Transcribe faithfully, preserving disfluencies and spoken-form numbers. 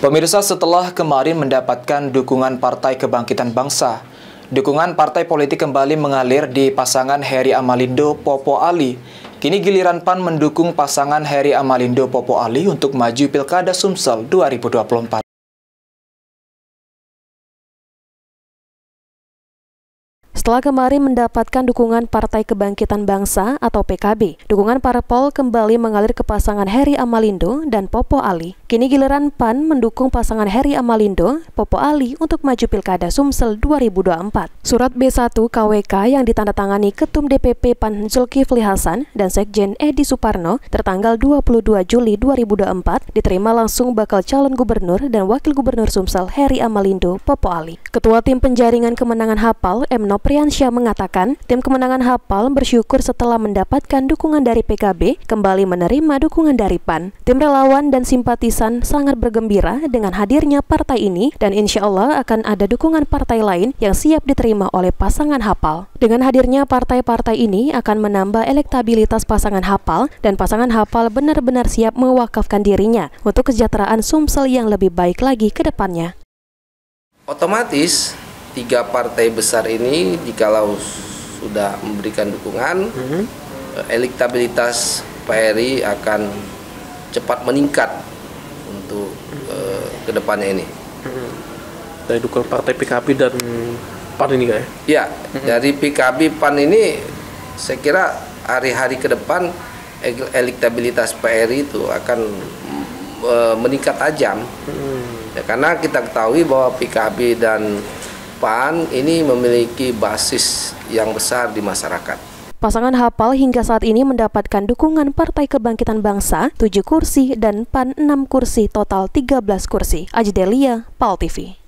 Pemirsa, setelah kemarin mendapatkan dukungan Partai Kebangkitan Bangsa, dukungan partai politik kembali mengalir di pasangan Heri Amalindo Popo Ali. Kini giliran P A N mendukung pasangan Heri Amalindo Popo Ali untuk maju Pilkada Sumsel dua ribu dua puluh empat. Setelah kemarin mendapatkan dukungan Partai Kebangkitan Bangsa atau P K B, dukungan parpol kembali mengalir ke pasangan Heri Amalindo dan Popo Ali. Kini giliran P A N mendukung pasangan Heri Amalindo Popo Ali untuk maju Pilkada Sumsel dua ribu dua puluh empat. Surat B satu K W K yang ditandatangani Ketum D P P P A N Zulkifli Hasan dan Sekjen Edi Suparno tertanggal dua puluh dua Juli dua ribu dua puluh empat diterima langsung bakal calon gubernur dan wakil gubernur Sumsel Heri Amalindo Popo Ali. Ketua Tim Penjaringan Kemenangan Hapal M Nopriansyah mengatakan, tim kemenangan Hapal bersyukur setelah mendapatkan dukungan dari P K B kembali menerima dukungan dari P A N. Tim relawan dan simpatisan sangat bergembira dengan hadirnya partai ini dan insya Allah akan ada dukungan partai lain yang siap diterima oleh pasangan Hapal. Dengan hadirnya partai-partai ini akan menambah elektabilitas pasangan Hapal dan pasangan Hapal benar-benar siap mewakafkan dirinya untuk kesejahteraan Sumsel yang lebih baik lagi ke depannya. Otomatis tiga partai besar ini jikalau sudah memberikan dukungan, mm-hmm. elektabilitas Pak Heri akan cepat meningkat untuk uh, kedepannya ini. Mm-hmm. Dari dukungan partai P K B dan P A N ini kayak? Ya, mm-hmm. dari P K B P A N ini saya kira hari-hari ke depan elektabilitas Pak Heri itu akan uh, meningkat tajam. Mm-hmm. Ya, karena kita ketahui bahwa P K B dan P A N ini memiliki basis yang besar di masyarakat. Pasangan Hapal hingga saat ini mendapatkan dukungan Partai Kebangkitan Bangsa tujuh kursi dan P A N enam kursi, total tiga belas kursi. Ajdelia, Pal T V.